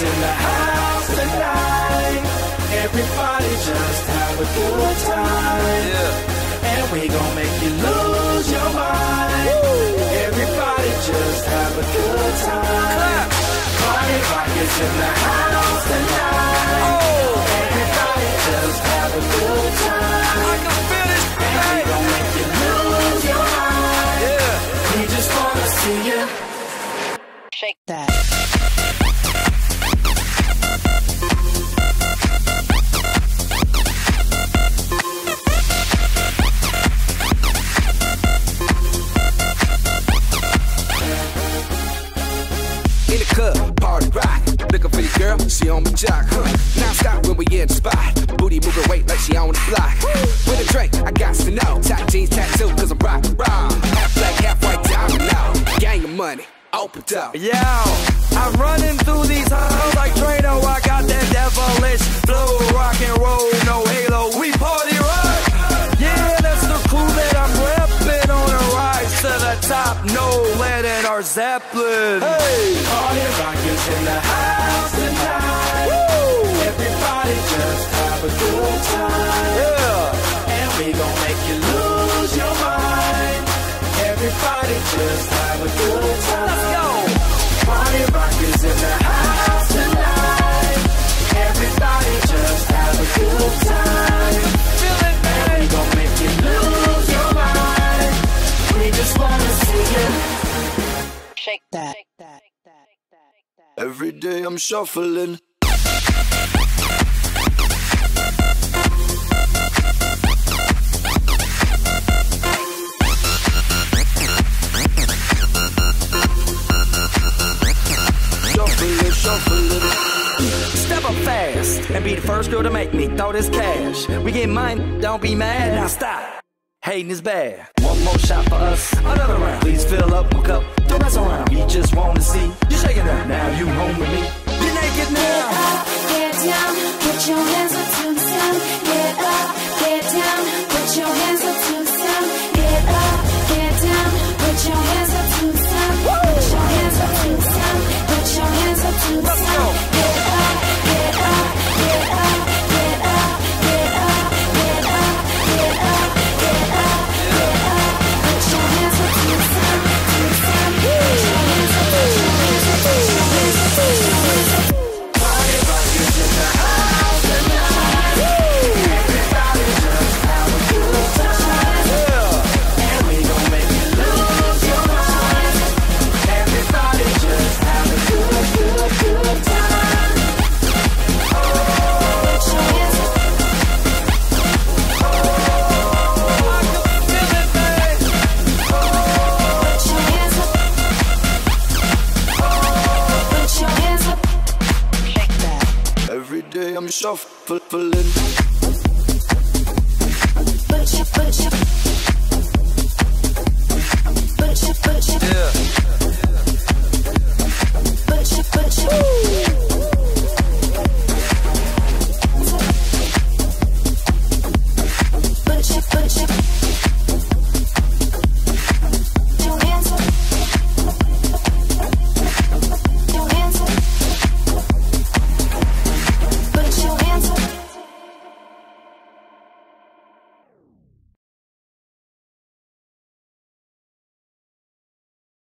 in the house tonight. Everybody just have a good time. Yeah. And we gon' make you lose your mind. Woo. Everybody just have a good time. Party rock is in the house tonight. Oh. Everybody just have a good time. I can feel it. And we gon' make you lose your mind. Yeah. We just wanna see you shake that. In the club, party rock. Looking for your girl, she on my jock. Non-stop when we in the spot. Booty moving weight like she on the block. With a drink, I got to know. Tight jeans, tattoo, cause I'm rock, raw. Half black, half white, diamond now. Gang of money, open up. Yo, I'm running through these halls like Trano. I got that devilish flow, rock and roll, no halo. We party rock. Yeah, that's the crew that I'm repping on a rise to the top. No lead in our Zeppelin. Hey, party rock is in the house tonight. Woo! Everybody just have a good time. Yeah, and we gon' make you lose your mind. Everybody just have a good time. Let's go. Party rock is in the house tonight. Everybody just have a good time. Feel it, man. And we gon' make you lose your mind. We just wanna see you shake that. Every day I'm shuffling. Step up fast and be the first girl to make me throw this cash. We get mine, don't be mad. Now stop. Hating is bad. One more shot for us, another round. Please fill up my cup, don't mess around. We just wanna see you shaking up. Now you home with me. You're naked now. Get up, get down, put your hands up to the sound. Get up, get down, put your hands up to the sound. Get up, get down, put your hands up to the sound. Put your hands up to the sound. Put your hands up to the sound. Get up, get up, get up, get up, get up, get up, get up, get up, get up. Put your hands up to the sound, to the sound. Put your hands up, put your hands up, put your hands up, put your hands up. Party rock is in the house tonight. Everybody just have a good time. And we gon' make you lose your mind. Everybody just have a good time. Oh, Put your hands up. I can feel it, babe. Put your hands up. Put your hands up. Shake that. Every day I'm shuffling. Put your